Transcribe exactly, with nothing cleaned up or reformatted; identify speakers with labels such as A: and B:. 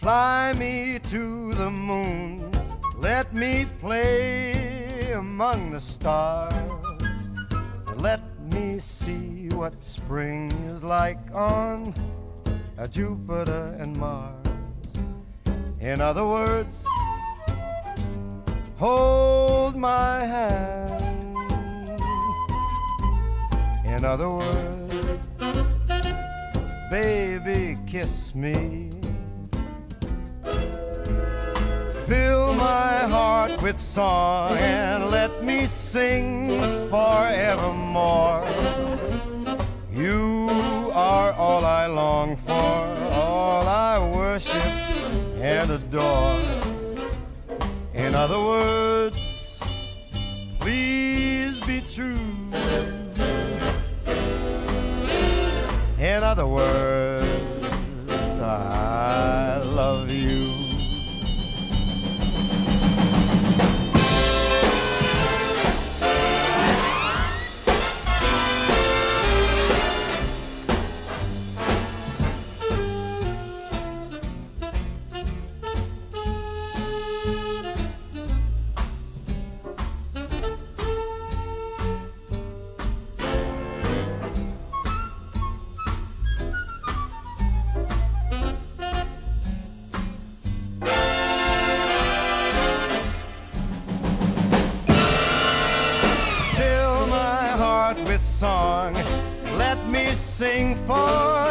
A: Fly me to the moon, let me play among the stars. Let me see what spring is like on Jupiter and Mars. In other words, hold my hand. In other words, baby, kiss me. Fill my heart with song and let me sing forevermore. You are all I long for, all I worship and adore. In other words, please be true. In other words, I love you. Song, let me sing for